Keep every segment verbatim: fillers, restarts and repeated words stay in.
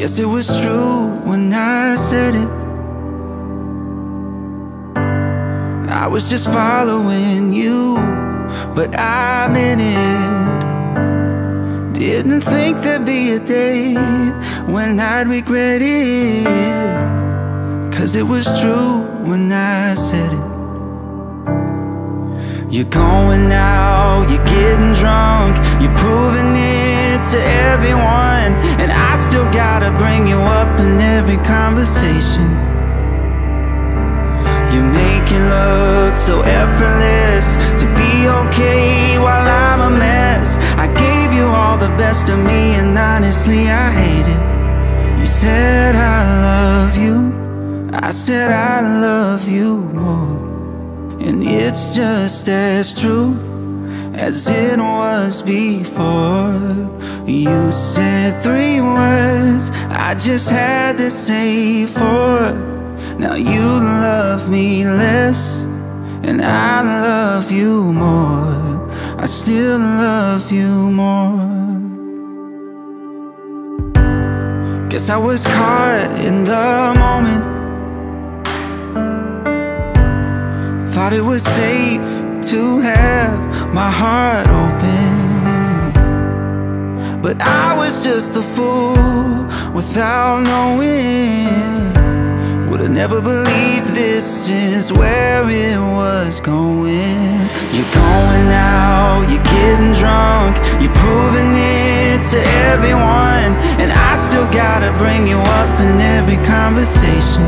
Guess it was true when I said it. I was just following you, but I meant it. Didn't think there'd be a day when I'd regret it, 'cause it was true when I said it. You're going out, you're getting drunk, you're proving it to everyone, and I still gotta bring you up in every conversation. You make it look so effortless to be okay while I'm a mess. I gave you all the best of me, and honestly I hate it. You said I love you, I said I love you more, and it's just as true as it was before. You said three words, I just had to say four. Now you love me less, and I love you more. I still love you more. Guess I was caught in the moment. Thought it was safe to have my heart open, but I was just a fool without knowing. Would've never believed this is where it was going. You're going out, you're getting drunk, you're proving it to everyone, and I still gotta bring you up in every conversation.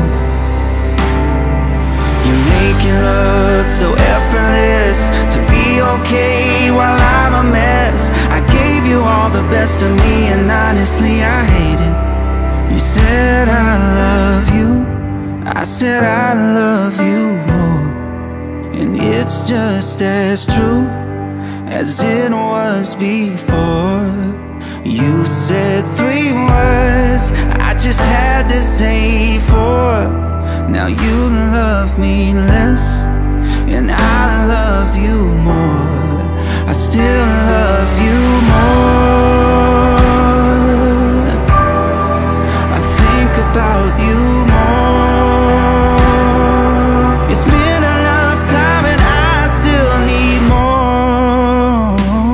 You make it look so effortless to be okay while I'm a mess. I gave you all the best of me, and honestly I hate it. You said I love you, I said I love you more, and it's just as true as it was before. You said three words, I just had to say four. Now you love me less, and I love you more. I still love you more. I think about you more. It's been a lifetime and I still need more.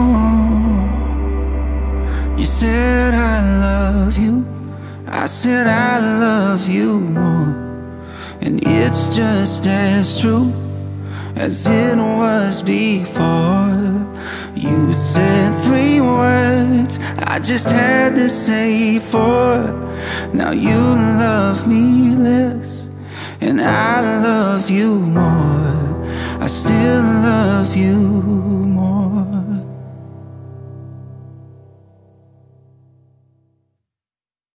You said I love you, I said I love you more, and it's just as true as it was before. You said three words, I just had to say four. Now you love me less, and I love you more. I still love you.